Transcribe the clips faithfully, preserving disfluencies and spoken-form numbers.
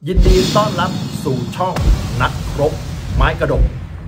ยินดีต้อนรับสู่ช่องนักรบไม้กระดก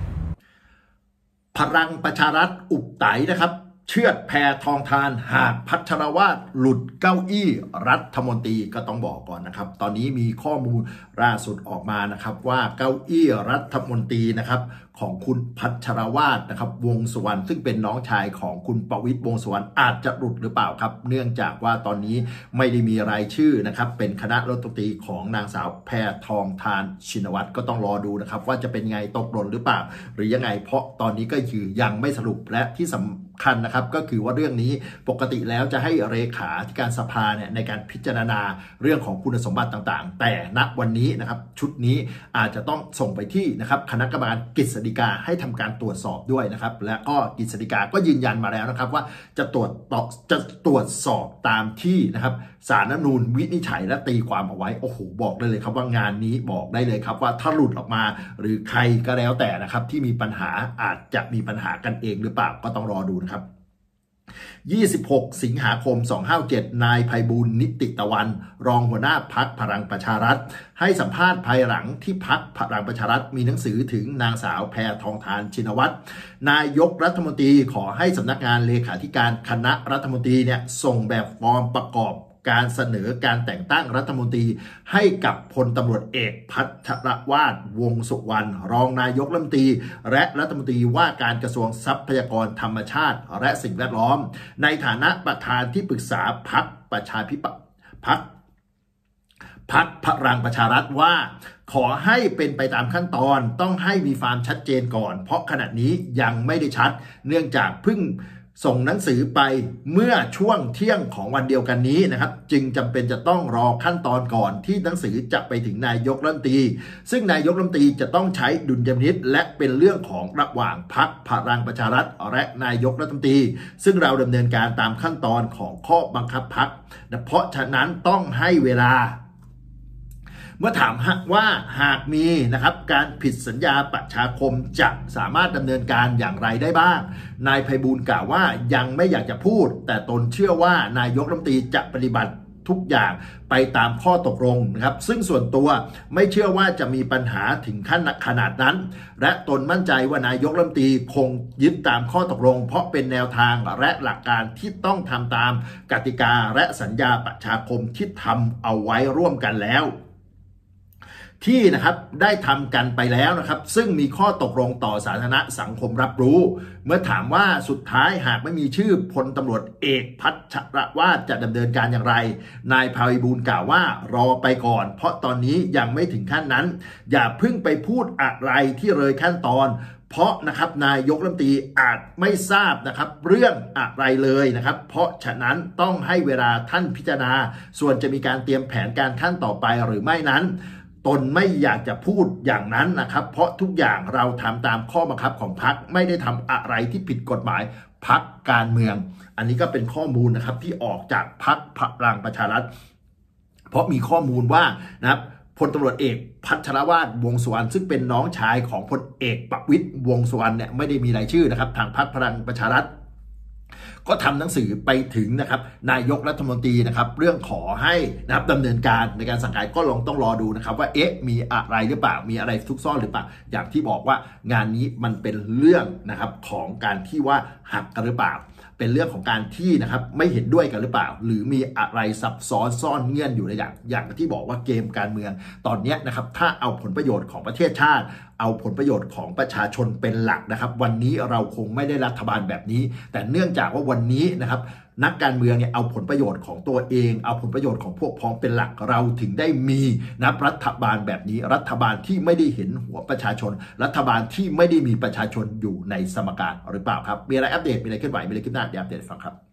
พลังประชารัฐอุบไตนะครับเชือดแพทองทานหากพัชรวาทหลุดเก้าอี้รัฐมนตรีก็ต้องบอกก่อนนะครับตอนนี้มีข้อมูลล่าสุดออกมานะครับว่าเก้าอี้รัฐมนตรีนะครับของคุณพัชรวาทนะครับวงสุวรรณซึ่งเป็นน้องชายของคุณประวิตรวงสุวรรณอาจจะหลุดหรือเปล่าครับเนื่องจากว่าตอนนี้ไม่ได้มีรายชื่อนะครับเป็นคณะรัฐมนตรีของนางสาวแพทองทานชินวัตรก็ต้องรอดูนะครับว่าจะเป็นไงตกหล่นหรือเปล่าหรือยังไงเพราะตอนนี้ก็คือยังไม่สรุปและที่สำคัญนะครับก็คือว่าเรื่องนี้ปกติแล้วจะให้เลขาธิการสภาเนี่ยในการพิจารณาเรื่องของคุณสมบัติต่างๆแต่ณวันนี้นะครับชุดนี้อาจจะต้องส่งไปที่นะครับคณะกรรมการกฤษฎีกาให้ทำการตรวจสอบด้วยนะครับและก็กฤษฎีกาก็ยืนยันมาแล้วนะครับว่าจะตรวจต่อจะตรวจสอบตามที่นะครับศาลรัฐธรรมนูญวินิจฉัยและตีความเอาไว้โอ้โหบอกได้เลยครับว่างานนี้บอกได้เลยครับว่าถ้าหลุดออกมาหรือใครก็แล้วแต่นะครับที่มีปัญหาอาจจะมีปัญหากันเองหรือเปล่าก็ต้องรอดูนะครับยี่สิบหกสิงหาคมสองพันห้าร้อยเจ็ดนายไพบูลย์นิติตะวันรองหัวหน้าพรรคพลังประชารัฐให้สัมภาษณ์ภายหลังที่พรรคพลังประชารัฐมีหนังสือถึงนางสาวแพทองทานชินวัตรนายกรัฐมนตรีขอให้สำนักงานเลขาธิการคณะรัฐมนตรีเนี่ยส่งแบบฟอร์มประกอบการเสนอการแต่งตั้งรัฐมนตรีให้กับพลตำรวจเอกพัชรวาทวงสุวรรณรองนายกรัฐมนตรีและรัฐมนตรีว่าการกระทรวงทรัพยากรธรรมชาติและสิ่งแวดล้อมในฐานะประธานที่ปรึกษาพรรคประชาธิปัตย์พรรคพรรคพลังประชารัฐว่าขอให้เป็นไปตามขั้นตอนต้องให้มีความชัดเจนก่อนเพราะขณะนี้ยังไม่ได้ชัดเนื่องจากเพิ่งส่งหนังสือไปเมื่อช่วงเที่ยงของวันเดียวกันนี้นะครับจึงจำเป็นจะต้องรอขั้นตอนก่อนที่หนังสือจะไปถึงนายกรัฐมนตรีซึ่งนายกรัฐมนตรีจะต้องใช้ดุลยพินิจและเป็นเรื่องของระหว่างพรรคพลังประชารัฐและนายกรัฐมนตรีซึ่งเราดำเนินการตามขั้นตอนของข้อบังคับพรรคเพราะฉะนั้นต้องให้เวลาเมื่อถามว่าหากมีนะครับการผิดสัญญาประชาคมจะสามารถดำเนินการอย่างไรได้บ้างนายไพบูลย์กล่าวว่ายังไม่อยากจะพูดแต่ตนเชื่อว่านายกรัฐมนตรีจะปฏิบัติทุกอย่างไปตามข้อตกลงนะครับซึ่งส่วนตัวไม่เชื่อว่าจะมีปัญหาถึงขั้นขนาดนั้นและตนมั่นใจว่านายกรัฐมนตรีคงยึดตามข้อตกลงเพราะเป็นแนวทางและหลักการที่ต้องทำตามกติกาและสัญญาประชาคมที่ทำเอาไว้ร่วมกันแล้วที่นะครับได้ทำกันไปแล้วนะครับซึ่งมีข้อตกลงต่อสาธารณะสังคมรับรู้เมื่อถามว่าสุดท้ายหากไม่มีชื่อพลตำรวจเอกพัชรวาทจะดำเนินการอย่างไรนายไพบูลย์กล่าวว่ารอไปก่อนเพราะตอนนี้ยังไม่ถึงขั้นนั้นอย่าเพิ่งไปพูดอะไรที่เลยขั้นตอนเพราะนะครับนายกรัฐมนตรีอาจไม่ทราบนะครับเรื่องอะไรเลยนะครับเพราะฉะนั้นต้องให้เวลาท่านพิจารณาส่วนจะมีการเตรียมแผนการขั้นต่อไปหรือไม่นั้นตนไม่อยากจะพูดอย่างนั้นนะครับเพราะทุกอย่างเราทำตามข้อบังคับของพรรคไม่ได้ทำอะไรที่ผิดกฎหมายพรรคการเมืองอันนี้ก็เป็นข้อมูลนะครับที่ออกจากพรรคพลังประชารัฐเพราะมีข้อมูลว่านะครับพลตำรวจเอกพัชรวาทวงสุวรรณซึ่งเป็นน้องชายของพลเอกประวิตรวงสุวรรณเนี่ยไม่ได้มีรายชื่อนะครับทางพรรคพลังประชารัฐก็ทำหนังสือไปถึงนะครับนายกรัฐมนตรีนะครับเรื่องขอให้นะครับดำเนินการในการสั่งการก็ลองต้องรอดูนะครับว่าเอ๊ะมีอะไรหรือเปล่ามีอะไรซุกซ่อนหรือเปล่าอย่างที่บอกว่างานนี้มันเป็นเรื่องนะครับของการที่ว่าหักกันหรือเปล่าเป็นเรื่องของการที่นะครับไม่เห็นด้วยกันหรือเปล่าหรือมีอะไรซับซ้อนซ่อนเงื่อนอยู่ในอย่างอย่างที่บอกว่าเกมการเมืองตอนนี้นะครับถ้าเอาผลประโยชน์ของประเทศชาติเอาผลประโยชน์ของประชาชนเป็นหลักนะครับวันนี้เราคงไม่ได้รัฐบาลแบบนี้แต่เนื่องจากว่าวันนี้นะครับนักการเมืองเนี่ยเอาผลประโยชน์ของตัวเองเอาผลประโยชน์ของพวกพ้องเป็นหลักเราถึงได้มีนะรัฐบาลแบบนี้รัฐบาลที่ไม่ได้เห็นหัวประชาชนรัฐบาลที่ไม่ได้มีประชาชนอยู่ในสมการหรือเปล่าครับมีอะไรอัปเดตมีอะไรเคลื่อนไหวมีอะไรขึ้นหน้าเดี๋ยวอัปเดตฟังครับ